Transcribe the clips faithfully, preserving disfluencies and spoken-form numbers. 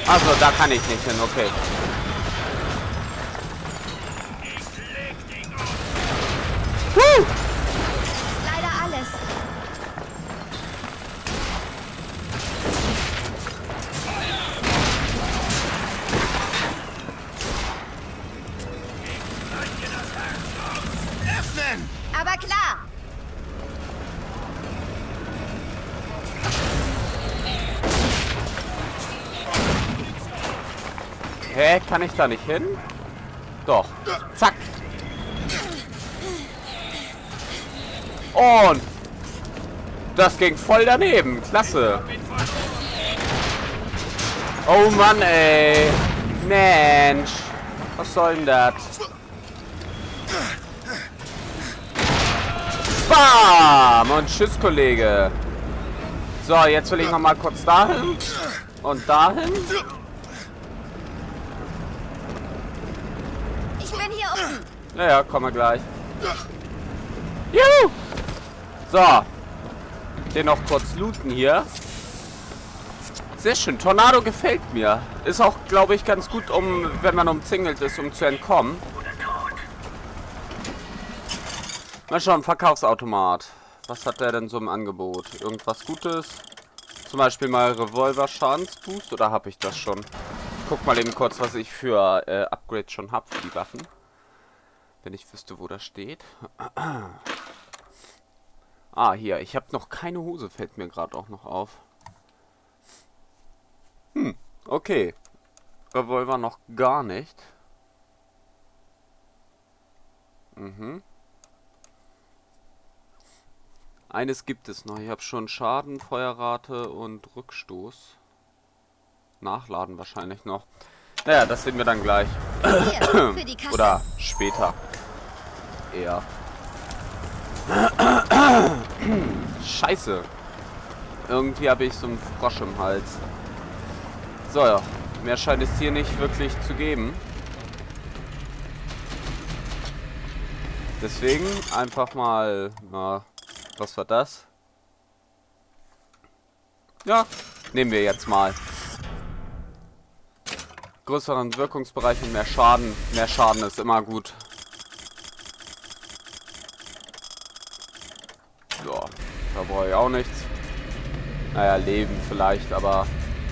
Also, da kann ich nicht hin, okay. Woo! Leider alles. Öffnen! Aber klar. Hä? Kann ich da nicht hin? Doch. Zack. Und das ging voll daneben. Klasse. Oh Mann, ey. Mensch. Was soll denn das? Bam! Und tschüss, Kollege. So, jetzt will ich noch mal kurz dahin. Und dahin. Ich bin hier unten. Naja, kommen wir gleich. Juhu! So. Den noch kurz looten hier. Sehr schön. Tornado gefällt mir. Ist auch, glaube ich, ganz gut, um, wenn man umzingelt ist, um zu entkommen. Mal schauen, Verkaufsautomat. Was hat der denn so im Angebot? Irgendwas Gutes? Zum Beispiel mal Revolver-Schadensboost, oder habe ich das schon? Ich guck mal eben kurz, was ich für äh, Upgrades schon habe für die Waffen. Wenn ich wüsste, wo das steht. Ah, hier. Ich habe noch keine Hose, fällt mir gerade auch noch auf. Hm, okay. Revolver noch gar nicht. Mhm. Eines gibt es noch. Ich habe schon Schaden, Feuerrate und Rückstoß. Nachladen wahrscheinlich noch. Naja, das sehen wir dann gleich. Hier, für die Kasse. Oder später. Eher. Scheiße. Irgendwie habe ich so einen Frosch im Hals. So, ja. Mehr scheint es hier nicht wirklich zu geben. Deswegen einfach mal... Na, was war das? Ja, nehmen wir jetzt mal. Größeren Wirkungsbereich und mehr Schaden. Mehr Schaden ist immer gut. So, da brauche ich auch nichts. Naja, Leben vielleicht, aber...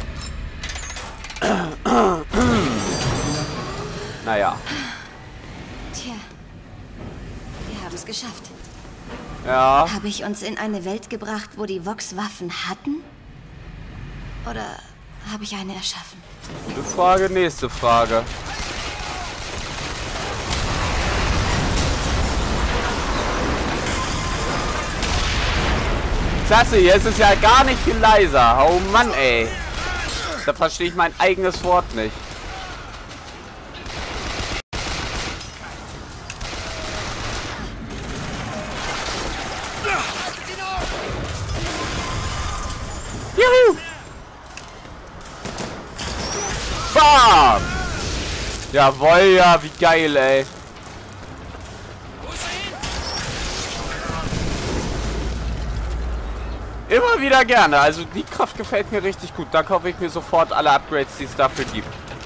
Naja. Tja, wir haben es geschafft. Ja. Habe ich uns in eine Welt gebracht, wo die Vox Waffen hatten? Oder habe ich eine erschaffen? Gute Frage, nächste Frage. Klasse, hier ist es ja gar nicht viel leiser. Oh Mann, ey. Da verstehe ich mein eigenes Wort nicht. Juhu! Bam! Jawohl, ja, wie geil, ey. Immer wieder gerne. Also die Kraft gefällt mir richtig gut. Da kaufe ich mir sofort alle Upgrades, die es dafür gibt.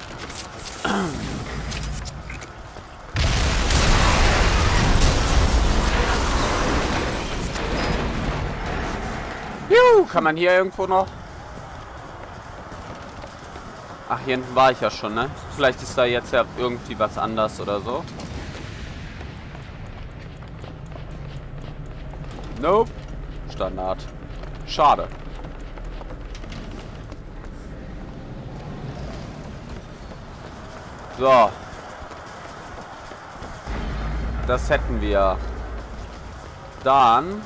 Juhu, kann man hier irgendwo noch? Ach, hier hinten war ich ja schon, ne? Vielleicht ist da jetzt ja irgendwie was anders oder so. Nope. Standard. Schade. So. Das hätten wir. Dann.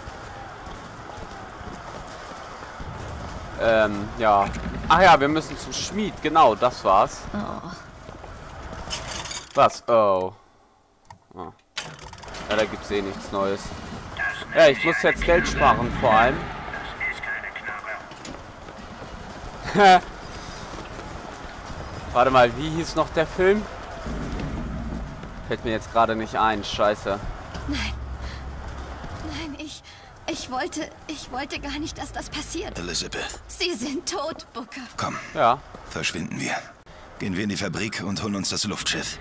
Ähm, ja. Ach ja, wir müssen zum Schmied. Genau, das war's. Oh. Was? Oh. Oh. Ja, da gibt's eh nichts Neues. Ja, ich muss jetzt Geld sparen, vor allem. Warte mal, wie hieß noch der Film? Fällt mir jetzt gerade nicht ein, scheiße. Nein. Nein, ich... Ich wollte, ich wollte gar nicht, dass das passiert. Elizabeth. Sie sind tot, Booker. Komm. Ja. Verschwinden wir. Gehen wir in die Fabrik und holen uns das Luftschiff.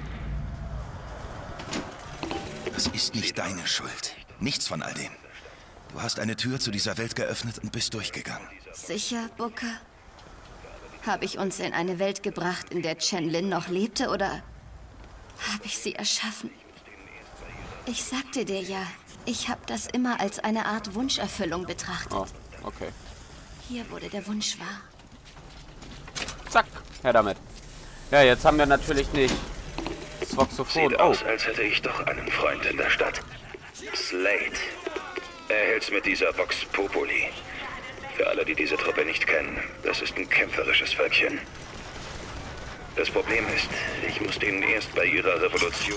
Das ist nicht deine Schuld. Nichts von all dem. Du hast eine Tür zu dieser Welt geöffnet und bist durchgegangen. Sicher, Booker? Habe ich uns in eine Welt gebracht, in der Chen Lin noch lebte, oder habe ich sie erschaffen? Ich sagte dir ja, ich habe das immer als eine Art Wunscherfüllung betrachtet. Oh, okay. Hier wurde der Wunsch wahr. Zack, her damit. Ja, jetzt haben wir natürlich nicht das Voxophon. Sieht Oh, aus, als hätte ich doch einen Freund in der Stadt. Slade. Er hält's mit dieser Vox Populi. Für alle, die diese Truppe nicht kennen, das ist ein kämpferisches Völkchen. Das Problem ist, ich muss ihnen erst bei ihrer Revolution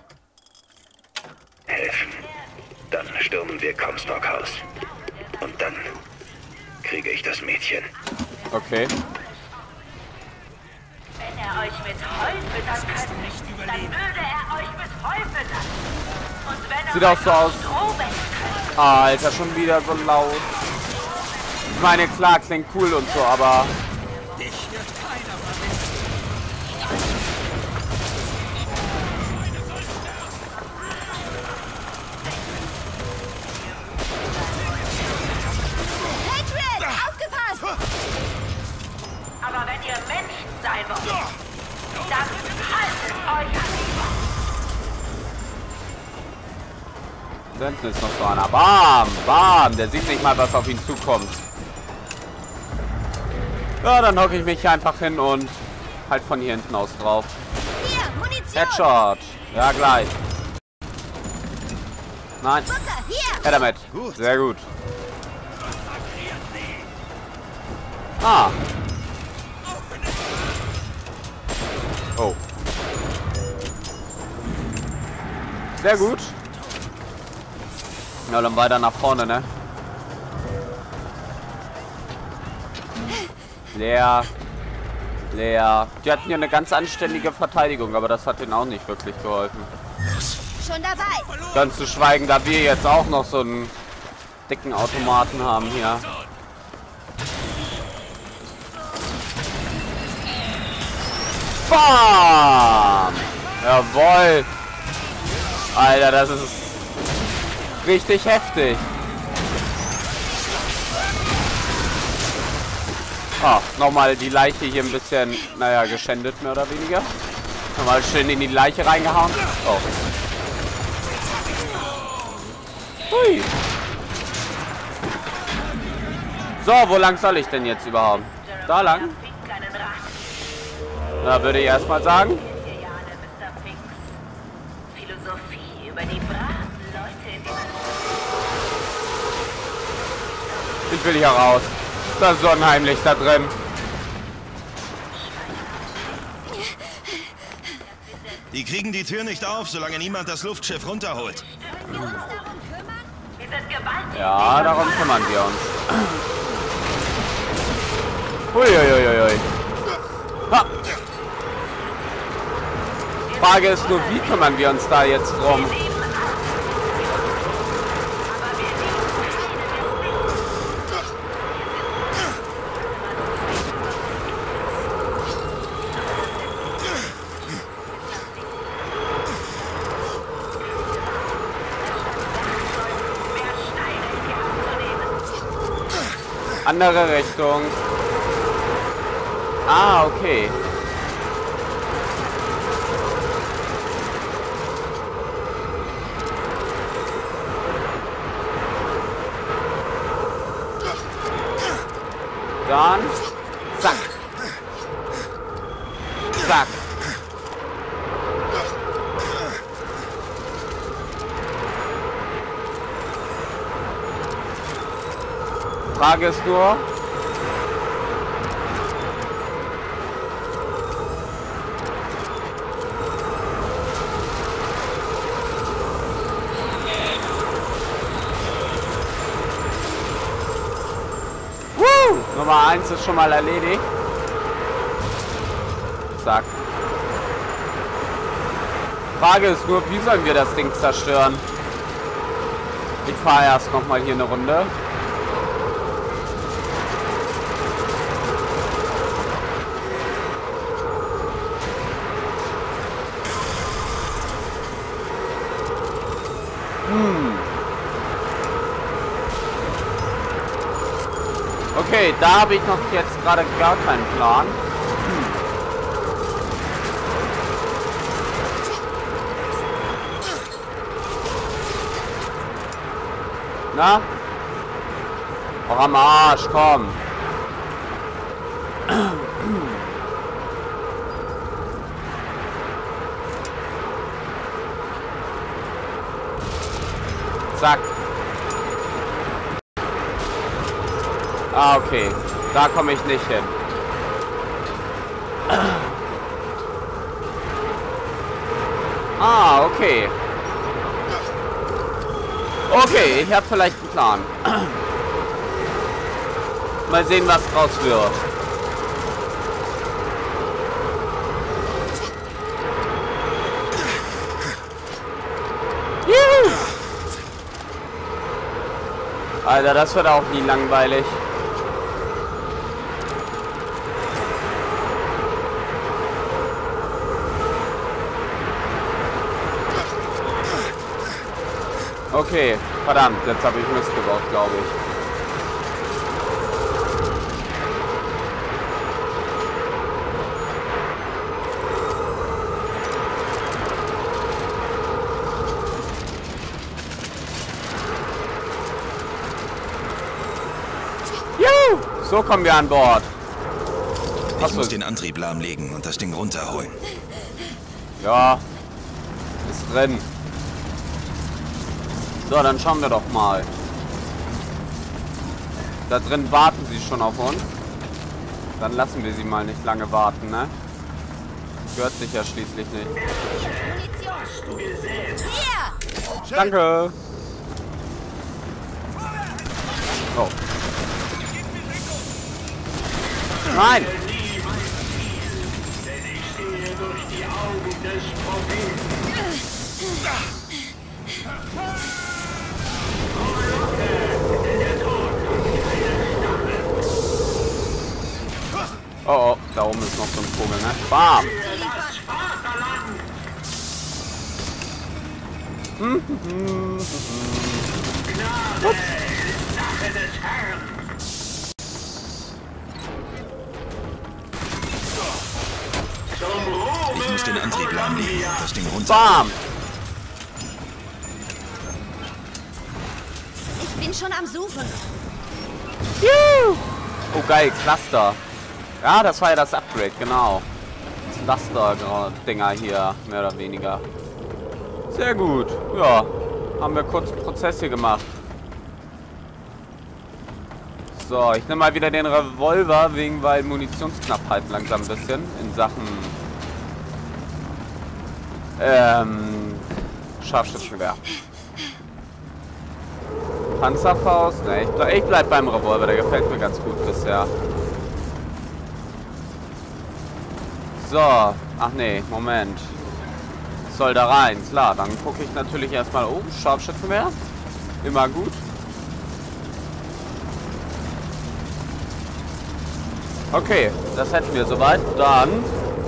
helfen. Dann stürmen wir Comstock House. Und dann kriege ich das Mädchen. okay. Wenn er euch mit Heu füttern könnte, dann würde er euch mit Heu füttern. Und wenn er Sieht auch so aus. Stroh wegtreibt, Alter, schon wieder so laut. Ich meine, klar, klingt cool und so, aber... Patriot, aufgepasst! aber wenn ihr Menschen sein wollt, dann haltet euch an die Wand. Da hinten ist noch so einer. Bam, bam. Der sieht nicht mal, was auf ihn zukommt. Ja, dann hocke ich mich hier einfach hin und halt von hier hinten aus drauf. Hier, Munition! Headshot. Ja, gleich. Nein. Booker, hier! Her damit. Gut. Sehr gut. Ah. Oh. Sehr gut. Ja, dann weiter nach vorne, ne? Leer. Leer. Die hatten ja eine ganz anständige Verteidigung, aber das hat ihnen auch nicht wirklich geholfen. Schon dabei! Ganz zu schweigen, da wir jetzt auch noch so einen dicken Automaten haben hier. Bam! Jawohl! Alter, das ist richtig heftig. Ah, nochmal die Leiche hier ein bisschen, naja, geschändet, mehr oder weniger. Nochmal schön in die Leiche reingehauen. Oh. Hui. So, wo lang soll ich denn jetzt überhaupt? Da lang? Da würde ich erstmal sagen. Philosophie über die braven Leute in diesem Ich will hier raus. Das ist unheimlich da drin. Die kriegen die Tür nicht auf, solange niemand das Luftschiff runterholt. Wir sind gewaltig. Ja, darum kümmern wir uns. Uiuiuiui. Ha. Frage ist nur, wie kümmern wir uns da jetzt drum? Andere Richtung. Ah, okay. Dann zack. Zack. Frage ist nur, Woo! Nummer eins ist schon mal erledigt. Zack. Frage ist nur, wie sollen wir das Ding zerstören? Ich fahre erst noch mal hier eine Runde. Hm. Okay, da habe ich noch jetzt gerade gar keinen Plan. Hm. Na? Oh, am Arsch, komm. Zack. Ah, okay. Da komme ich nicht hin. Ah, okay. Okay, ich habe vielleicht einen Plan. Mal sehen, was draus wird. Juhu! Alter, das wird auch nie langweilig. Okay, verdammt, jetzt habe ich Mist gebaut, glaube ich. Juhu! So kommen wir an Bord. Ich muss den Antrieb lahmlegen und das Ding runterholen. Ja, ist drin. So, dann schauen wir doch mal. Da drin warten sie schon auf uns. Dann lassen wir sie mal nicht lange warten, ne? Gehört sich ja schließlich nicht. Danke. Oh. Nein. Oh, oh, da oben ist noch so ein Vogel, ne? Bam! Ich muss den Antrieb lahmlegen und das Ding runter. Bam! Ich bin schon am Suchen. Juhu! Oh geil, Cluster. Ja, das war ja das Upgrade, genau. Cluster-Dinger hier, mehr oder weniger. Sehr gut. Ja, haben wir kurz einen Prozess hier gemacht. So, ich nehme mal wieder den Revolver, wegen weil Munitionsknappheit langsam ein bisschen in Sachen ähm, Scharfschützengewehr. Panzerfaust? Ne, ich, bleib, ich bleib beim Revolver, der gefällt mir ganz gut bisher. So, ach nee, Moment. Soll da rein, klar, dann gucke ich natürlich erstmal, oh, Scharfschützengewehr. Immer gut. Okay, das hätten wir soweit. Dann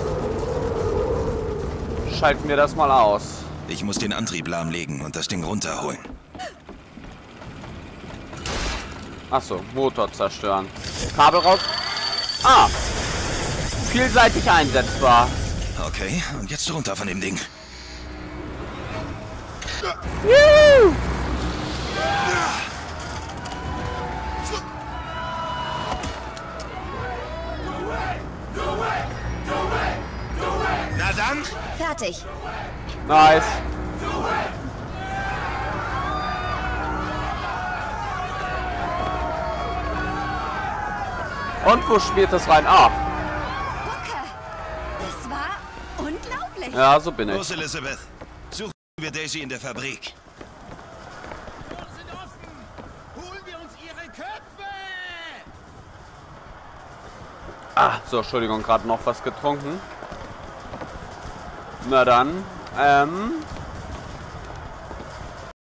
schalten wir das mal aus. Ich muss den Antrieb lahmlegen und das Ding runterholen. Achso, Motor zerstören. Kabel raus. Ah! Vielseitig einsetzbar. Okay, und jetzt runter von dem Ding. Juhu! Na dann? Fertig. Nice. Und wo spielt das rein? Ah. Booker, das war unglaublich. Ja, so bin ich. Los, Elizabeth. Suchen wir Daisy in der Fabrik. Ah, so, Entschuldigung, gerade noch was getrunken. Na dann, ähm...